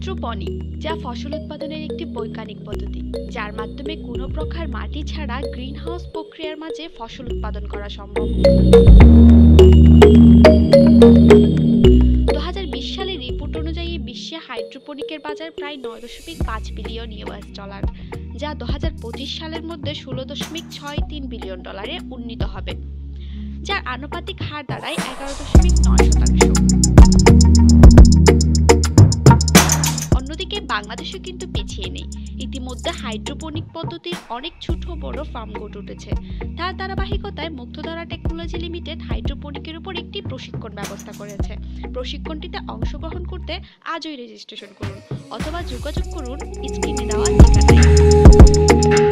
Hydroponic, যা ফসল উৎপাদনের একটি বৈজ্ঞানিক পদ্ধতি, যার মাধ্যমে কোনো প্রকার মাটি ছাড়া গ্রিনহাউস প্রক্রিয়ার মাঝে ফসল উৎপাদন করা সম্ভব। 2020 সালের রিপোর্ট অনুযায়ী বিশ্বে হাইড্রোপনিকের বাজার প্রায় 9.5 বিলিয়ন ইউএস ডলার, যা 2025 সালের মধ্যে $16.63 বিলিয়ন উন্নীত হবে, যার আনুপাতিক হার দাঁড়ায় 11.9%। অন্যদিকে বাংলাদেশও কিন্তু পিছিয়ে নেই। ইতিমধ্যে হাইড্রোপনিক পদ্ধতির অনেক ছোট বড় ফার্ম গড়ে উঠেছে। তার ধারাবাহিকতায় মুক্তধারা টেকনোলজি লিমিটেড হাইড্রোপনিকের উপর একটি প্রশিক্ষণ ব্যবস্থা করেছে। প্রশিক্ষণটিতে অংশগ্রহণ করতে আজই রেজিস্ট্রেশন করুন অথবা যোগাযোগ করুন স্ক্রিনে দেওয়া ঠিকানায়।